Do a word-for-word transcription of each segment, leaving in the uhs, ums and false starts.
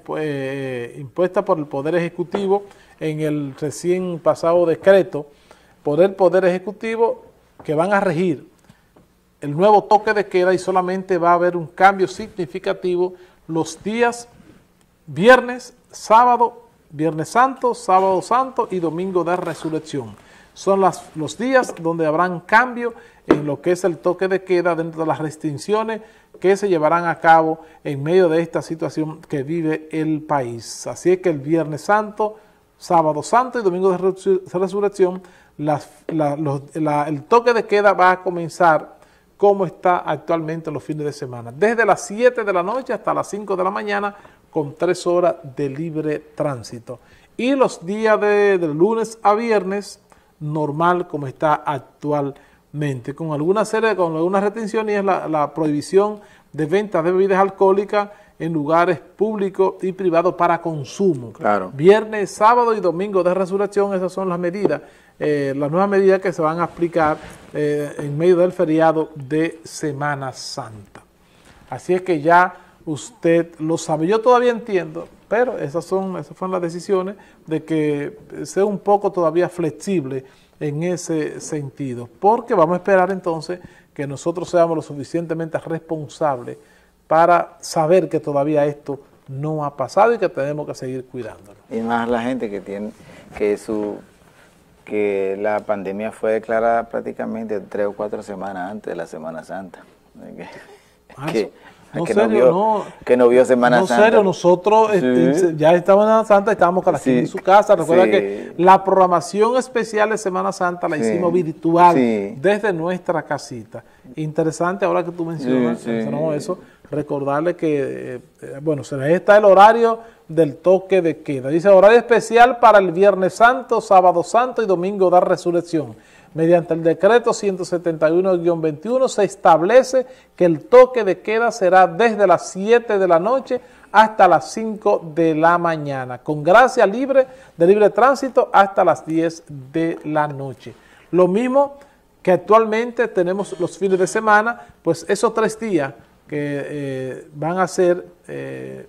eh, impuesta por el Poder Ejecutivo en el recién pasado decreto por el Poder Ejecutivo, que van a regir el nuevo toque de queda, y solamente va a haber un cambio significativo los días viernes, sábado, viernes santo, sábado santo y domingo de resurrección. Son las, los días donde habrán cambio en lo que es el toque de queda dentro de las restricciones que se llevarán a cabo en medio de esta situación que vive el país. Así es que el viernes santo, sábado santo y domingo de resurrección, las, la, los, la, el toque de queda va a comenzar como está actualmente los fines de semana, desde las siete de la noche hasta las cinco de la mañana, con tres horas de libre tránsito. Y los días de, de lunes a viernes, normal como está actualmente, con alguna serie, con algunas restricciones, y es la, la prohibición de venta de bebidas alcohólicas en lugares públicos y privados para consumo. Claro. Viernes, sábado y domingo de resurrección, esas son las medidas, eh, las nuevas medidas que se van a aplicar eh, en medio del feriado de Semana Santa. Así es que ya usted lo sabe. Yo todavía entiendo, pero esas son, esas fueron las decisiones de que sea un poco todavía flexible en ese sentido, porque vamos a esperar entonces que nosotros seamos lo suficientemente responsables para saber que todavía esto no ha pasado y que tenemos que seguir cuidándolo. Y más la gente que tiene, que su que la pandemia fue declarada prácticamente tres o cuatro semanas antes de la Semana Santa. Que, ah, que, no, que, serio, no vio, no, que no vio Semana no, Santa. Serio, nosotros sí. este, ya estábamos en Semana Santa, estábamos cada quien sí. en su casa. Recuerda sí. que la programación especial de Semana Santa la sí. hicimos virtual sí. desde nuestra casita. Interesante ahora que tú mencionas, sí, sí. mencionamos eso, recordarle que, eh, bueno, se les está el horario del toque de queda. Dice horario especial para el Viernes Santo, Sábado Santo y Domingo de Resurrección. Mediante el decreto ciento setenta y uno guión veintiuno se establece que el toque de queda será desde las siete de la noche hasta las cinco de la mañana, con gracia libre de libre tránsito hasta las diez de la noche. Lo mismo que actualmente tenemos los fines de semana, pues esos tres días que eh, van a ser eh,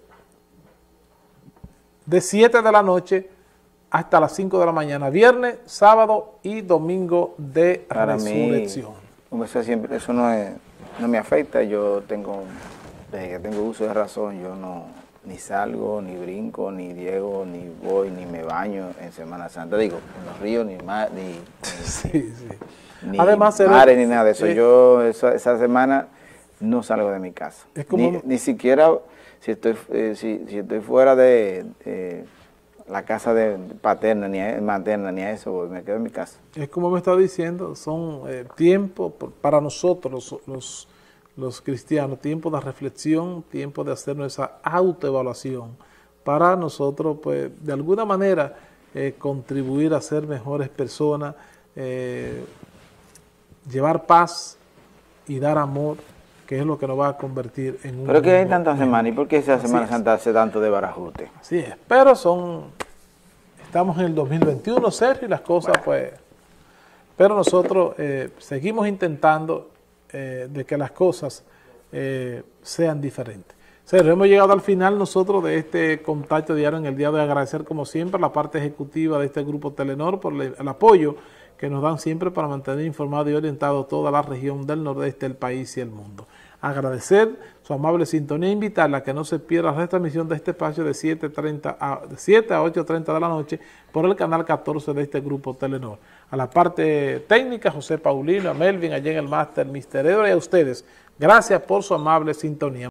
de siete de la noche hasta las cinco de la mañana, viernes, sábado y domingo de Para resurrección. Mí, eso, siempre, eso no, es, no me afecta. Yo tengo, desde que tengo uso de razón, yo no ni salgo, ni brinco, ni llego, ni voy, ni me baño en Semana Santa. Digo, en los ríos, ni mar, ni, ni, sí, sí. ni Además, mares, ni nada de eso. Eh, yo esa, esa semana no salgo de mi casa. Es como ni, ni siquiera si estoy, eh, si, si estoy fuera de... Eh, la casa de paterna, ni a, materna, ni a eso, voy, me quedo en mi casa. Es como me está diciendo, son eh, tiempos para nosotros, los, los, los cristianos, tiempo de reflexión, tiempo de hacer nuestra autoevaluación, para nosotros, pues, de alguna manera, eh, contribuir a ser mejores personas, eh, llevar paz y dar amor, que es lo que nos va a convertir en un... Pero que hay tantas semanas, ¿y por qué esa Semana Santa hace tanto de barajuste? Así es, pero son... Estamos en el dos mil veintiuno, Sergio, y las cosas, bueno. pues... Pero nosotros eh, seguimos intentando eh, de que las cosas eh, sean diferentes. Sergio, hemos llegado al final nosotros de este contacto diario en el día de hoy. Agradecer, como siempre, a la parte ejecutiva de este grupo Telenor por el, el apoyo que nos dan siempre para mantener informado y orientado toda la región del nordeste del país y el mundo. Agradecer su amable sintonía e invitarla a que no se pierda la retransmisión de este espacio de siete a ocho treinta de la noche por el canal catorce de este grupo Telenor. A la parte técnica, José Paulino, a Melvin, allá en el máster, mister Edward, y a ustedes, gracias por su amable sintonía.